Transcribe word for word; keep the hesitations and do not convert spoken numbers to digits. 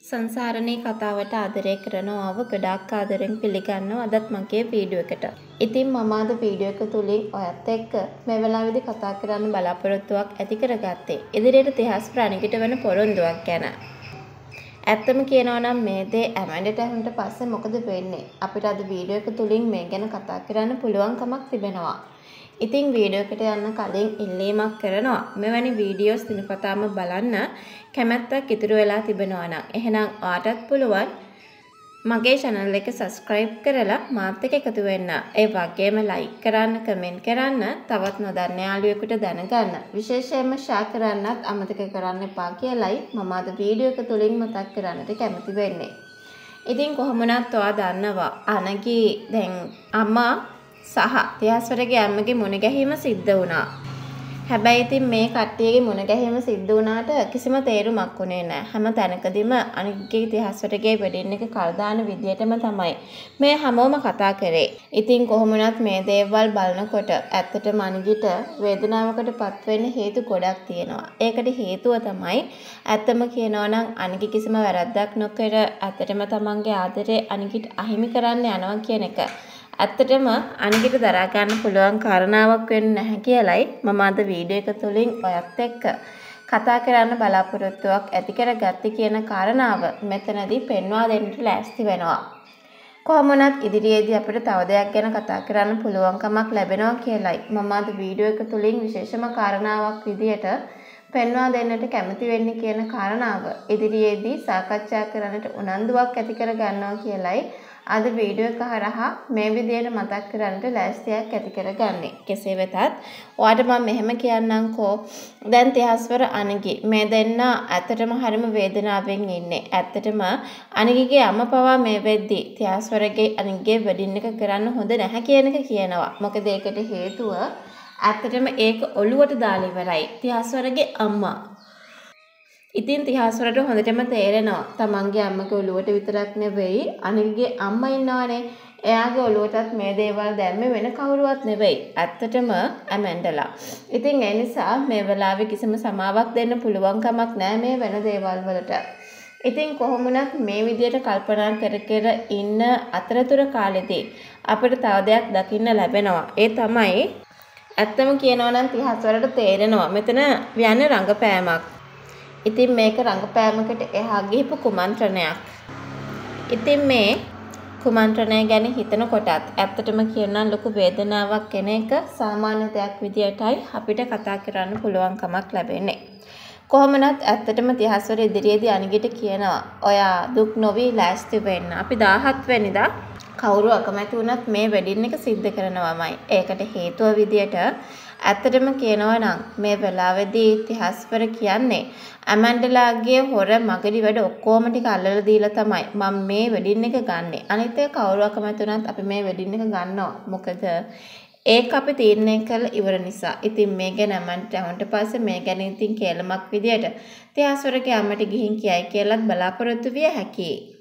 සංසාරණී කතාවට ආදරය කරනවාව ගොඩාක් ආදරෙන් පිළිගන්නවා අදත් මගේ වීඩියෝ එකට. ඉතින් මම අද වීඩියෝ එක තුලින් ඔයත් එක්ක මේ වෙලාවේදී කතා කරන්න බලාපොරොත්තුවක් ඇති කරගත්තේ ඉදිරියට ඉතිහාස ප්‍රණීත වෙන පොරොන්දුවක් ගැන. ඇත්තම කියනවා නම් මේ දේ ඇමන්ඩට ඇහුන්ට පස්සේ මොකද වෙන්නේ? අපිට අද වීඩියෝ එක තුලින් මේ ගැන කතා කරන්න පුළුවන් කමක් තිබෙනවා. ඉතින් වීඩියෝ එකට යන්න කලින් ඉල්ලීමක් කරනවා. මෙවැනි වීඩියෝස් දිනපතාම බලන්න කැමැත්තක් ඉතුරු වෙලා තිබෙනවා නම් එහෙනම් ඔයාටත් පුළුවන් මගේ channel එක subscribe කරලා මාත් එක්ක එකතු වෙන්න. ඒ වගේම like කරන්න, comment කරන්න, තවත් නොදන්න යාළුවෙකුට දැනගන්න. විශේෂයෙන්ම share කරන්නත් අමතක කරන්න එපා කියලායි මම අද වීඩියෝ එක තුලින් මතක් කරන්නට කැමති වෙන්නේ. ඉතින් කොහොම වුණත් ඔයා දන්නවා අනගී දැන් අම්මා සහ තිහස්වරගේ අම්මගේ මුණ ගැහිම සිද්ධ වුණා. හැබැයි ඉතින් මේ කට්ටියගේ මුණ ගැහිම සිද්ධ වුණාට කිසිම තේරුමක් උනේ නැහැ. හැම තැනකදීම අනිත්ගේ තිහස්වරගේ වෙඩින් එක කල් දාන විදියටම තමයි මේ හැමෝම කතා කරේ. ඉතින් කොහොම වුණත් මේ දේවල් බලනකොට ඇත්තටම අනිගිට වේදනාවකට පත් වෙන්න හේතු ගොඩක් තියෙනවා. ඒකට හේතුව තමයි ඇත්තම කියනවා නම් අනිගි කිසිම වැරද්දක් නොකර ඇත්තටම තමන්ගේ ආදරේ අනිගිට අහිමි කරන්න යනවා කියන එක. ඇත්තටම අනිගිට දරා ගන්න පුළුවන් කාරණාවක් වෙන්නේ නැහැ කියලයි මම අද වීඩියෝ එක තුලින් ඔයත් එක්ක කතා කරන්න බලාපොරොත්තුවක් ඇති කරගත්තේ කියන කාරණාව මෙතනදී පෙන්වා දෙන්නට ලෑස්ති වෙනවා. කොහොම වුණත් ඉදිරියේදී අපිට තව දෙයක් ගැන කතා කරන්න පුළුවන්කමක් ලැබෙනවා කියලයි මම අද වීඩියෝ එක තුලින් විශේෂම කාරණාවක් විදියට පෙන්වා දෙන්නට කැමති වෙන්නේ කියන කාරණාව ඉදිරියේදී සාකච්ඡා කරන්නට උනන්දුවක් ඇති කර ගන්නවා කියලයි අද වීඩියෝ එක හරහා මේ විදියට මතක් කරන්නට ලෑස්තියක් ඇති කරගන්නේ. කෙසේ වෙතත් ඔයාට මම මෙහෙම කියන්නම්කෝ. දැන් තිහස්වර අනගි මේ දෙන්න ඇත්තටම හරිම වේදනාවෙන් ඉන්නේ. ඇත්තටම අනගිගේ අම්මා පවා මේ වෙද්දි තිහස්වරගේ අනගිගේ වෙඩින් එක කරන්න හොඳ නැහැ කියන එක කියනවා. මොකද ඒකට හේතුව ඇත්තටම ඒක ඔළුවට දාලා ඉවරයි තිහස්වරගේ අම්මා. ඉතින් තිහස්වරට හොඳටම තේරෙනවා තමන්ගේ අම්මගේ ඔළුවට විතරක් නෙවෙයි අනිගගේ අම්මා ඉන්නවනේ එයාගේ ඔළුවටත් මේ දේවල් දැම්මේ වෙන කවුරුවත් නෙවෙයි ඇත්තටම ඇමන්ඩලා. ඉතින් ඒ නිසා මේ වෙලාවේ කිසිම සමාවක් දෙන්න පුළුවන් කමක් නැහැ මේ වෙන දේවල් වලට. ඉතින් කොහොම වුණත් මේ විදියට කල්පනා කර කර ඉන්න අතරතුර කාලෙදී අපිට තව දෙයක් දකින්න ලැබෙනවා. ඒ තමයි ඇත්තම කියනවා නම් තිහස්වරට තේරෙනවා මෙතන යන්නේ රංගපෑමක්. ඉතින් මේක රංගපෑමකට එහා ගිහපු කුමන්ත්‍රණයක්. ඉතින් මේ කුමන්ත්‍රණය ගැන හිතනකොටත් ඇත්තටම කියනවා ලොකු වේදනාවක් කෙන එක සාමාන්‍ය දෙයක් විදියටයි අපිට කතා කරන්න පුළුවන් කමක් ලැබෙන්නේ. කොහොම වුණත් ඇත්තටම තිහස්වර ඉදිරියේදී අනිගිට කියනවා ඔයා දුක් නොවි ලෑස්ති වෙන්න. අපි දාහත් වෙනිදා කවුරු අකමැති වුණත් මේ වෙඩින් එක සිද්ධ කරනවාමයි. ඒකට හේතුව විදියට ඇත්තටම කියනවා නම් මේ වෙලාවේදී තිහස්වර කියන්නේ ඇමන්ඩලාගේ හොර මගඩි වැඩ ඔක්කොම ටික අල්ලලා දීලා තමයි මම මේ වෙඩින් එක ගන්නෙ. අනිත් එක කවුරු අකමැති වුණත් අපි මේ වෙඩින් එක ගන්නවා. මොකද ඒක අපි තීරණය කළ ඉවර නිසා. ඉතින් මේ ගැන ඇමන්ඩට අහුන්ට පස්සේ මේ ගැන ඉතින් කේලමක් විදියට තිහස්වරගේ අම්මට ගිහින් කියයි කියලාත් බලාපොරොත්තු විය හැකියි.